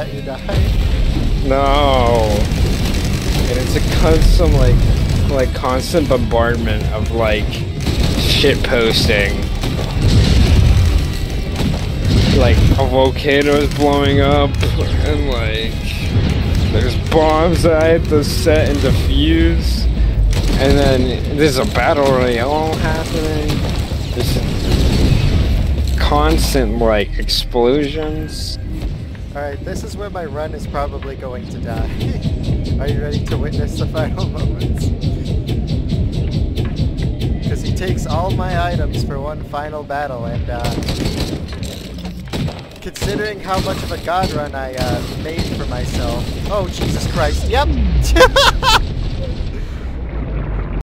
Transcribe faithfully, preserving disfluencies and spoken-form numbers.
thought you died. No. And it's a constant, like, like constant bombardment of like shit posting. Like a volcano is blowing up, and like there's bombs that I have to set and defuse, and then there's a battle royale happening. There's constant like explosions. Alright, this is where my run is probably going to die. Are you ready to witness the final moments? Because he takes all my items for one final battle, and uh, considering how much of a god run I uh, made for myself. Oh, Jesus Christ. Yep!